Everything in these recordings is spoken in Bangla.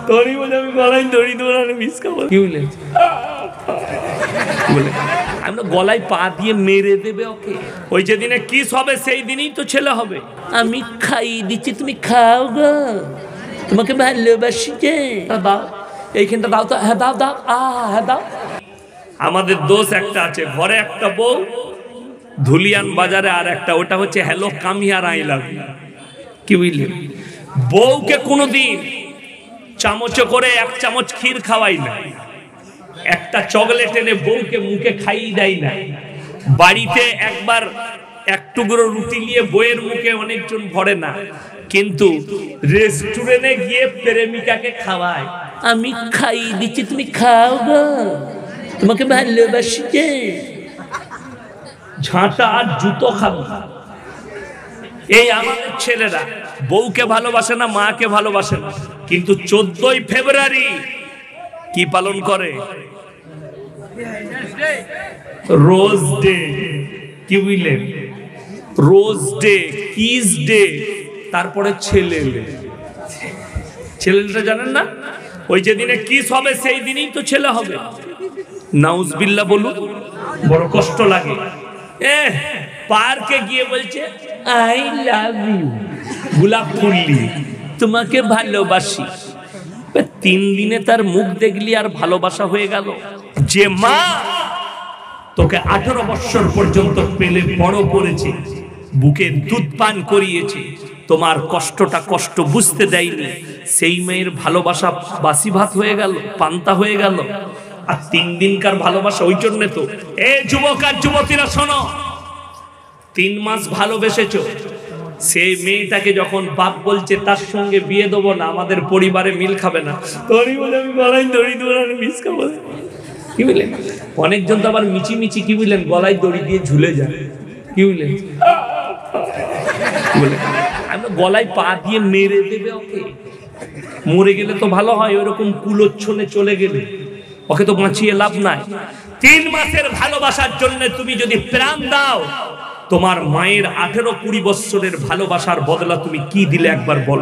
তোরই বলে আমি গলায় দড়ি দৌড়ানো মিস খাবো। কি বলে বলে আমরা গলায় পা দিয়ে মেরে দেবে ওকে। ওই যেদিনে কিস হবে সেই দিনই তো ছেলে হবে। আমি খাইয়ে দিচ্ছি তুমি খাও গো, তোমাকে ভালোবাসি যে, দাও এইখানটা দাও তো। হ্যাঁ দাও দাও, হ্যাঁ দাও। আমাদের দোষ একটা আছে, ঘরে একটা বউ, ধুলিয়ান বাজারে আর একটা, ওটা হচ্ছে hello come here I love you. কি বুঝলি? বউকে কোনোদিন চামচে করে 1 চামচ ক্ষীর খাওয়াই না, একটা চকলেট এনে বউকে মুখে খাইয়ে দেয় না। বাড়িতে একবার 1 টুকরো রুটি নিয়ে বউয়ের মুখে অনেকজন ভরে না, কিন্তু রেস্টুরেন্টে গিয়ে প্রেমিকাকে খাওয়ায়। আমি খাইয়ে দিচ্ছি তুমি খাও গো, তোমাকে ভালোবাসি যে। ঝাঁটা আর জুতো খাবো। এই আমাদের ছেলেরা বউকে ভালোবাসে না, মাকে ভালোবাসে না, কিন্তু 14ই ফেব্রুয়ারি কি পালন করে? Rose day. কি বুঝলেন? রোজ ডে, কিস ডে, তারপরে ছেলে ডে। ছেলেটা জানেন না? ওই যেদিনে কিস হবে সেই দিনই তো ছেলে হবে। নাউজবিল্লাহ বলুন, বড় কষ্ট লাগে। পার্কে গিয়ে বলছে আই লাভ ইউ, গোলাপ ফুললি, তোমাকে ভালোবাসি। 3 দিনে তার মুখ দেখলি আর ভালোবাসা হয়ে গেল। যে মা তোকে 18 বছর পর্যন্ত পেলে বড় করেছে, বুকে দুধ পান করিয়েছে, তোমার কষ্টটা কষ্ট বুঝতে দেয়নি, সেই মেয়ের ভালোবাসা বাসি ভাত হয়ে গেল, পান্তা হয়ে গেল। আর 3 দিনকার ভালোবাসা। ওই জন্য তো এ যুবক আর যুবতীরা শোনো, 3 মাস ভালোবেসেছো, সেই মেয়েটাকে যখন বাপ বলছে তার সঙ্গে বিয়ে দেবো না, আমাদের পরিবারে মিল খাবে না, তোরই বলে আমি গলায় দড়ি দৌড়ানো মিস খাবো। কি বুঝলেন? অনেকজন তো আবার মিচি মিচি কি বুঝলেন গলায় দড়ি দিয়ে ঝুলে যায়। কি বুঝলেন? আমরা গলায় পা দিয়ে মেরে দেবে ওকে। মরে গেলে তো ভালো হয়, ওরকম কুলোচ্ছনে চলে গেলে ওকে তো বাঁচিয়ে লাভ নাই। 3 মাসের ভালোবাসার জন্য তুমি যদি প্রাণ দাও, তোমার মায়ের 18-20 বছরের ভালোবাসার বদলা তুমি কি দিলে একবার বলো।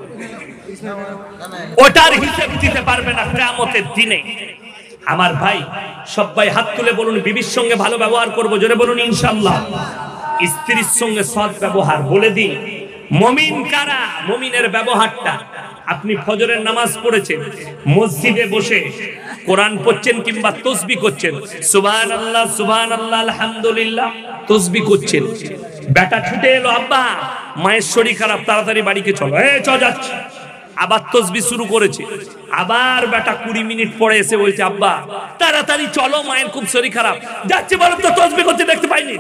ওটার হিসেব দিতে পারবে না কিয়ামতের দিনে। আমার ভাই, সবাই হাত তুলে বলুন, বিবির সঙ্গে ভালো ব্যবহার করবো, জোরে বলুন ইনশাআল্লাহ। স্ত্রীর সঙ্গে সৎ ব্যবহার। বলে দিন মুমিন কারা, মুমিনের ব্যবহারটা। আপনি ফজরের নামাজ পড়েছেন, মসজিদে বসে কোরআন পড়ছেন কিংবা তাসবিহ করছেন, সুবহানাল্লাহ সুবহানাল্লাহ আলহামদুলিল্লাহ তাসবিহ করছেন। বেটা ছুটে এলো, আব্বা মায়ের শরীর খারাপ, তাড়াতাড়ি বাড়িতে চলো। চল যাচ্ছি। আবার তাসবিহ শুরু করেছে। আবার বেটা 20 মিনিট পরে এসে বলছে, আব্বা তাড়াতাড়ি চলো, মায়ের খুব শরীর খারাপ। যাচ্ছি বলেন তো তাসবিহ করতে দেখতে পাইনি।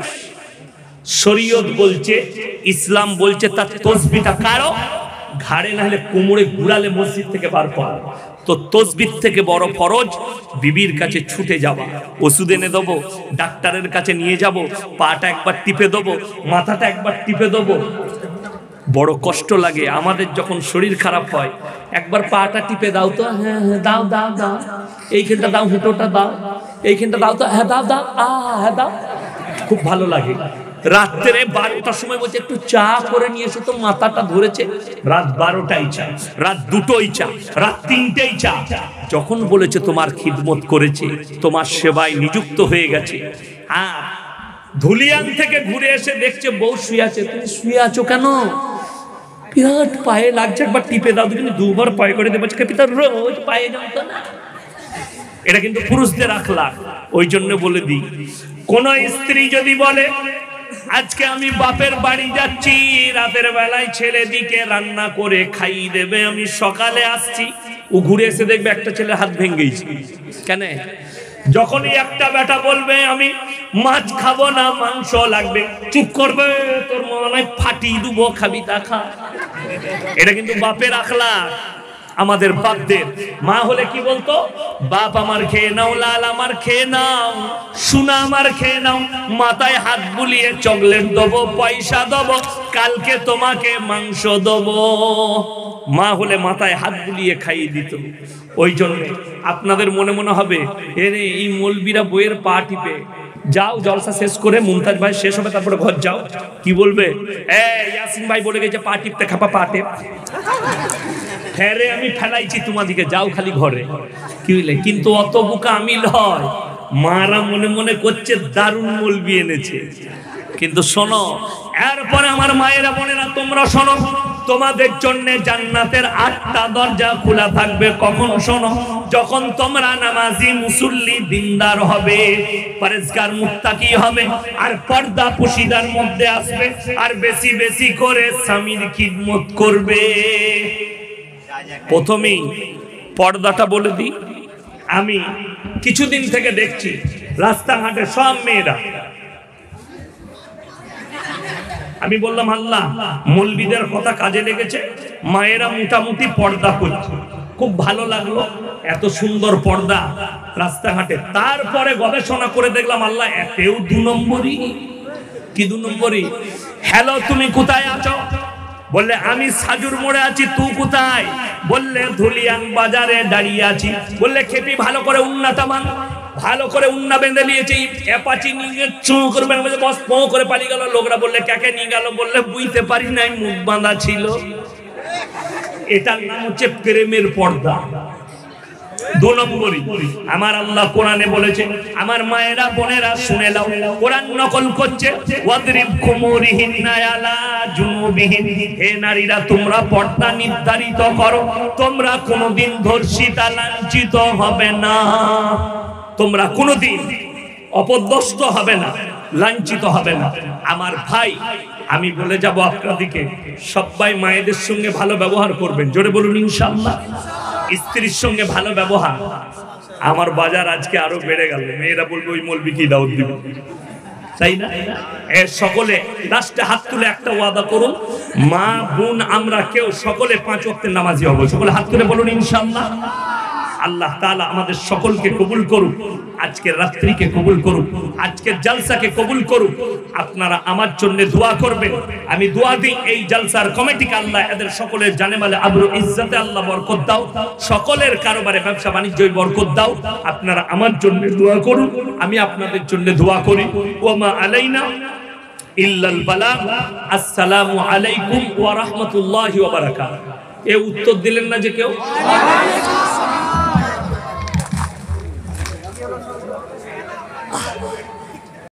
শরীয়ত বলছে, ইসলাম বলছে তার তাসবিহটা কারো ঘাড়ে না হলে কোমরে ঘুরালে মসজিদ থেকে বার করা। তো তাসবিহ থেকে বড় ফরজ বিবির কাছে ছুটে যাওয়া। ওষুধ এনে দেবো, ডাক্তারের কাছে নিয়ে যাব, পাটা একবার টিপে দেবো, মাথাটা একবার টিপে দেবো। বড় কষ্ট লাগে আমাদের যখন শরীর খারাপ হয়, একবার পাটা টিপে দাও তো। হ্যাঁ হ্যাঁ দাও দাও দাও, এইখানটা দাও, হুটোটা দাও, এইখানটা দাও তো। হ্যাঁ দাও দাও, হ্যাঁ দাও। খুব ভালো লাগে। রাত্রে 12টার সময় বলছে একটু চা করে নিয়ে এসো তো, মাথাটা ধরেছে। রাত 12টাই চা, রাত 2টোই চা, রাত 3টেই চা। যখন বলেছে তোমার খিদমত করেছে, তোমার সেবায় নিযুক্ত হয়ে গেছে। হ্যাঁ, ধুলিয়ান থেকে ঘুরে এসে দেখছে বউ শুয়ে আছে। তুমি শুয়ে আছো কেন? বিরাট পায়ে লাগছে, একবার টিপে দাও। কিন্তু 2বার পায়ে করে দেবো, পিতার রোজ পায়ে যাও না। এটা কিন্তু পুরুষদের আখলাক। ওই জন্য বলে দিই, কোন স্ত্রী যদি বলে আজকে আমি বাপের বাড়ি যাচ্ছি, রাতের বেলায় ছেলে দিকে রান্না করে খাইয়ে দেবে, আমি সকালে আসছি, ও ঘুরে এসে দেখবে একটা ছেলে হাত ভেঙেছে। কেন? যখনই একটা বেটা বলবে আমি মাছ খাবো না, মাংস লাগবে, চুপ করবে, তোর মনে ফাটিয়ে দেবো, খাবি তা খা। এটা কিন্তু বাপের আখলাক। আমাদের বাপদের মা হলে কি বলতো? বাপ আমার খেয়ে নাও, লাল আমার খেয়ে নাও, সোনা আমার খেয়ে নাও, মাথায় হাত বুলিয়ে চকলেট দেবো, পয়সা দেবো, কালকে তোমাকে মাংস দেবো। মা হলে মাথায় হাত বুলিয়ে খাইয়ে দিত। ওই জন্য আপনাদের মনে মনে হবে এরে এই মৌলবীরা বইয়ের পা টিপে। যাও জলসা শেষ করে, মুমতাজ ভাই শেষ হবে, তারপরে ঘর যাও। কি বলবে? ইয়াসিন ভাই বলে গেছে পা টিপতে, খাপা পা টিপ। ফেরে আমি ফেলাইছি তোমাদিকে, যাও খালি ঘরে, কি বুঝলে? কিন্তু অত বোকা আমি লয়, মারা মনে মনে করছে দারুণ মলবি এনেছে। কিন্তু শোনো, এরপরে আমার মায়েরা বোনেরা তোমরা শোনো, তোমাদের জন্য জান্নাতের 8টা দরজা খোলা থাকবে। কখন? শোনো, যখন তোমরা নামাজি মুসল্লি দিনদার হবে, পরেজগার মুত্তাকি হবে, আর পর্দা পুশিদার মধ্যে আসবে, আর বেশি বেশি করে স্বামীর খিদমত করবে। প্রথমেই পর্দাটা বলে দিই, আমি কিছুদিন থেকে দেখছি রাস্তাঘাটে সব মেয়েরা, আমি বললাম আল্লাহ মৌলবীদের কথা কাজে লেগেছে, মায়েরা মোটামুটি পর্দা করছে, খুব ভালো লাগলো, এত সুন্দর পর্দা রাস্তাঘাটে। তারপরে গবেষণা করে দেখলাম আল্লাহ এতেও 2 নম্বরই। কি 2 নম্বরই? হ্যালো, তুমি কোথায় আছো? বললে আমি সাজুর মোড়ে আছি। তুই কোথায়? বললে ধুলিয়ান বাজারে দাঁড়িয়ে আছি। বললে খেপি ভালো করে উন্নাটা মান, ভালো করে উন্না বেঁধে নিয়েছে, অ্যাপাচি নিয়ে চুঁ করবে, বস পো করে পালিয়ে গেল। লোকরা বললে কাকে নিয়ে গেল? বললে বুঝতে পারি নাই, মুখ বাঁধা ছিল। এটার নাম হচ্ছে প্রেমের পর্দা। 2 নম্বরই আমার আল্লাহ কোরআনে বলেছে, আমার মায়েরা বোনেরা শুনে নাও, কোরআন নকল করছে, ওয়াদরিব খুমুরিহিন্না আলা জুনুবিহিন, হে নারীরা তোমরা পর্দা নির্ধারিত করো, তোমরা কোনোদিন ধর্ষিতা লাঞ্ছিত হবে না, তোমরা কোনোদিন অপদস্থ হবে না, লাঞ্ছিত হবে না। আমার ভাই, আমি বলে যাব আপনাদেরকে, সবাই মায়েদের সঙ্গে ভালো ব্যবহার করবেন, জোরে বলুন ইনশাআল্লাহ। স্ত্রীর সঙ্গে ভালো ব্যবহার। আমার বাজার আজকে আরো বেড়ে গেল, মেয়েরা বলবে ওই মৌলবি কি দাওয়াত দিবে, তাই না? সকলে লাস্টে হাত তুলে একটা ওয়াদা করুন, মা বোন আমরা কেউ সকলে 5 ওয়াক্তের নামাজি হব। সকলে হাত তুলে বলুন ইনশাআল্লাহ। আল্লাহ তাআলা আমাদের সকলকে কবুল করুক, আজকের রাত্রিকে কবুল করুক, আজকের জলসাকে কবুল করুক। আপনারা আমার জন্য দোয়া করবেন, আমি দোয়া দিই এই জলসার কমিটিকে আল্লাহ এদের সকলের জানেমালে আবরু ইজ্জতে আল্লাহ বরকত দাও, সকলের কারবারে ব্যবসা বাণিজ্যে বরকত দাও। আপনারা আমার জন্য দোয়া করুন, আমি আপনাদের জন্য দোয়া করি। ওয়া আলাইনা ইল্লাল বালাগ। আসসালামু আলাইকুম ওয়া রাহমাতুল্লাহি ওয়া বারাকাতুহু। এ উত্তর দিলেন না যে কেউ?